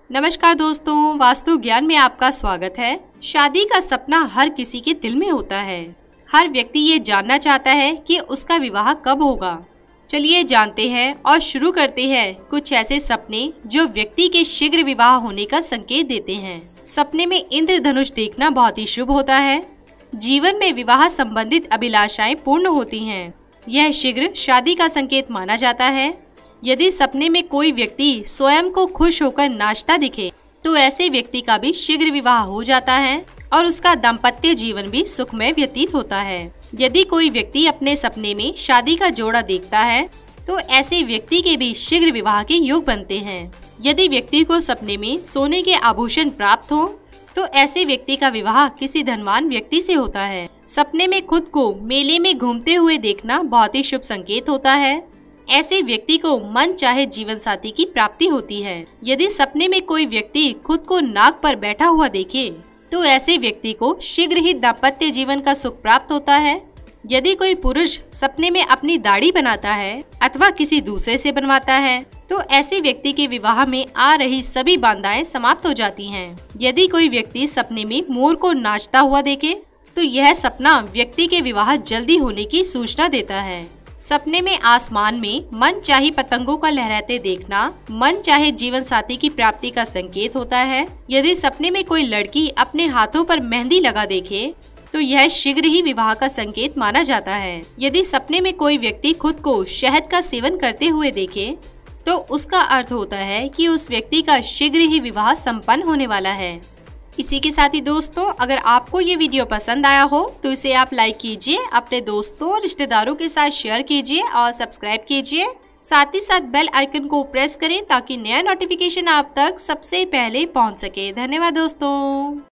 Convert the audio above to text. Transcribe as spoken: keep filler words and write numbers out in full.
नमस्कार दोस्तों, वास्तु ज्ञान में आपका स्वागत है। शादी का सपना हर किसी के दिल में होता है। हर व्यक्ति ये जानना चाहता है कि उसका विवाह कब होगा। चलिए जानते हैं और शुरू करते हैं कुछ ऐसे सपने जो व्यक्ति के शीघ्र विवाह होने का संकेत देते हैं। सपने में इंद्रधनुष देखना बहुत ही शुभ होता है। जीवन में विवाह संबंधित अभिलाषाएं पूर्ण होती हैं। यह शीघ्र शादी का संकेत माना जाता है। यदि सपने में कोई व्यक्ति स्वयं को खुश होकर नाचता दिखे तो ऐसे व्यक्ति का भी शीघ्र विवाह हो जाता है और उसका दाम्पत्य जीवन भी सुखमय व्यतीत होता है। यदि कोई व्यक्ति अपने सपने में शादी का जोड़ा देखता है तो ऐसे व्यक्ति के भी शीघ्र विवाह के योग बनते हैं। यदि व्यक्ति को सपने में सोने के आभूषण प्राप्त हो तो ऐसे व्यक्ति का विवाह किसी धनवान व्यक्ति से होता है। सपने में खुद को मेले में घूमते हुए देखना बहुत ही शुभ संकेत होता है। ऐसे व्यक्ति को मन चाहे जीवन साथी की प्राप्ति होती है। यदि सपने में कोई व्यक्ति खुद को नाग पर बैठा हुआ देखे तो ऐसे व्यक्ति को शीघ्र ही दाम्पत्य जीवन का सुख प्राप्त होता है। यदि कोई पुरुष सपने में अपनी दाढ़ी बनाता है अथवा किसी दूसरे से बनवाता है तो ऐसे व्यक्ति के विवाह में आ रही सभी बाधाएं समाप्त हो जाती हैं। यदि कोई व्यक्ति सपने में मोर को नाचता हुआ देखे तो यह सपना व्यक्ति के विवाह जल्दी होने की सूचना देता है। सपने में आसमान में मन चाही पतंगों का लहराते देखना मन चाहे जीवन साथी की प्राप्ति का संकेत होता है। यदि सपने में कोई लड़की अपने हाथों पर मेहंदी लगा देखे तो यह शीघ्र ही विवाह का संकेत माना जाता है। यदि सपने में कोई व्यक्ति खुद को शहद का सेवन करते हुए देखे तो उसका अर्थ होता है कि उस व्यक्ति का शीघ्र ही विवाह संपन्न होने वाला है। इसी के साथ ही दोस्तों, अगर आपको ये वीडियो पसंद आया हो तो इसे आप लाइक कीजिए, अपने दोस्तों और रिश्तेदारों के साथ शेयर कीजिए और सब्सक्राइब कीजिए। साथ ही साथ बेल आइकन को प्रेस करें ताकि नया नोटिफिकेशन आप तक सबसे पहले पहुंच सके। धन्यवाद दोस्तों।